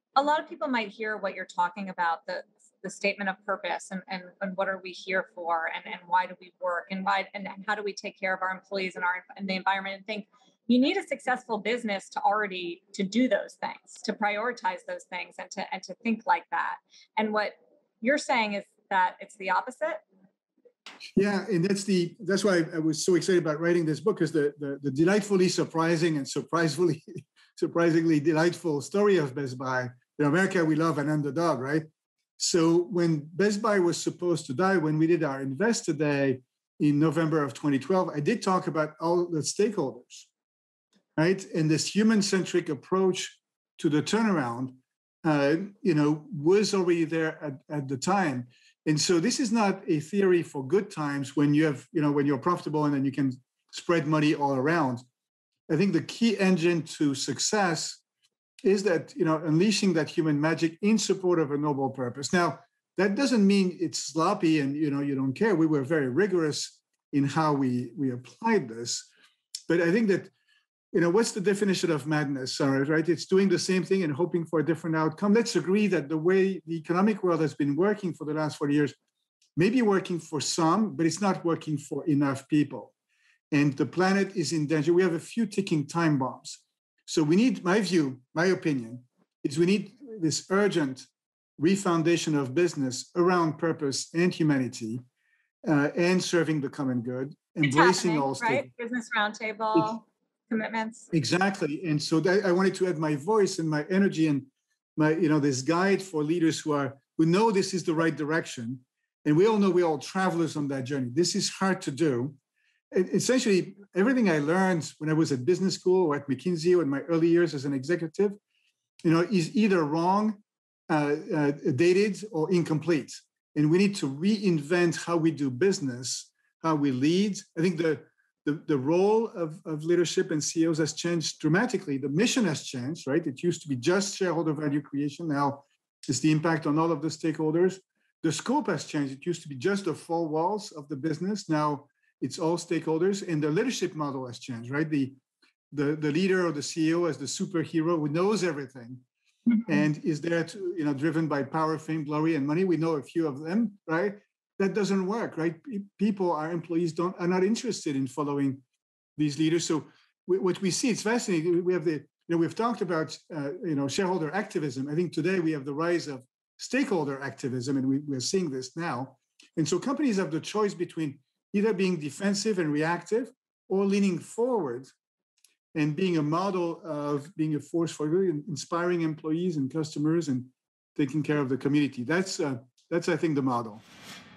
A lot of people might hear what you're talking about, the statement of purpose and what are we here for and why do we work and why and how do we take care of our employees and our and the environment and think you need a successful business to already to do those things, to prioritize those things and to think like that. And what you're saying is that it's the opposite. Yeah, and that's why I was so excited about writing this book, is the delightfully surprising and surprisingly delightful story of Best Buy. In America, we love an underdog, right? So when Best Buy was supposed to die, when we did our Investor Day in November of 2012, I did talk about all the stakeholders, right? And this human-centric approach to the turnaround, was already there at the time. And so this is not a theory for good times when you have, when you're profitable and then you can spread money all around. I think the key engine to success is that, unleashing that human magic in support of a noble purpose. Now, that doesn't mean it's sloppy and, you don't care. We were very rigorous in how we applied this. But I think that, what's the definition of madness, Sarah, right? It's doing the same thing and hoping for a different outcome. Let's agree that the way the economic world has been working for the last 40 years may be working for some, but it's not working for enough people. And the planet is in danger. We have a few ticking time bombs. So we need, my opinion, is we need this urgent refoundation of business around purpose and humanity and serving the common good, embracing all stakeholders. Right? Business roundtable commitments. Exactly. And so I wanted to add my voice and my energy and my, this guide for leaders who know this is the right direction. And we all know we're all travelers on that journey. This is hard to do. Essentially, everything I learned when I was at business school or at McKinsey or in my early years as an executive, is either wrong, dated, or incomplete. And we need to reinvent how we do business, how we lead. I think the role of leadership and CEOs has changed dramatically. The mission has changed, right? It used to be just shareholder value creation. Now it's the impact on all of the stakeholders. The scope has changed. It used to be just the four walls of the business. Now it's all stakeholders, and the leadership model has changed, right? The leader or the CEO as the superhero who knows everything and is there to, driven by power, fame, glory, and money. We know a few of them, right? That doesn't work, right? People, our employees are not interested in following these leaders. So what we see, it's fascinating. We have we've talked about, shareholder activism. I think today we have the rise of stakeholder activism, and we're seeing this now. And so companies have the choice between either being defensive and reactive or leaning forward and being a model of being a force for good, inspiring employees and customers and taking care of the community. That's I think, the model.